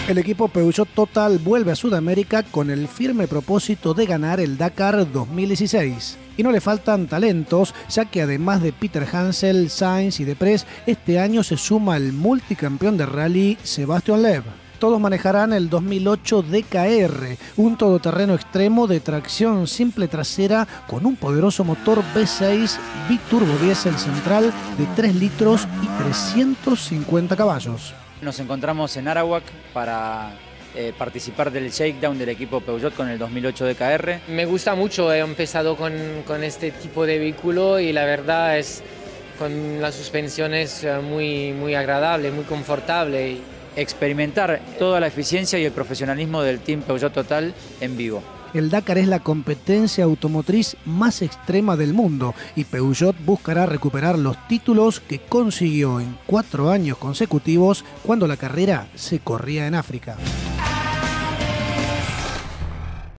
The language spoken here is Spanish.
El equipo Peugeot Total vuelve a Sudamérica con el firme propósito de ganar el Dakar 2016. Y no le faltan talentos, ya que además de Peter Hansel, Sainz y Deprez, este año se suma el multicampeón de rally Sebastian Loeb. Todos manejarán el 2008 DKR, un todoterreno extremo de tracción simple trasera con un poderoso motor V6 biturbo diésel central de 3 litros y 350 caballos. Nos encontramos en Arawak para participar del shakedown del equipo Peugeot con el 2008 DKR. Me gusta mucho, he empezado con este tipo de vehículo y la verdad es con las suspensiones muy agradable, muy confortable. Experimentar toda la eficiencia y el profesionalismo del Team Peugeot Total en vivo. El Dakar es la competencia automotriz más extrema del mundo y Peugeot buscará recuperar los títulos que consiguió en 4 años consecutivos cuando la carrera se corría en África.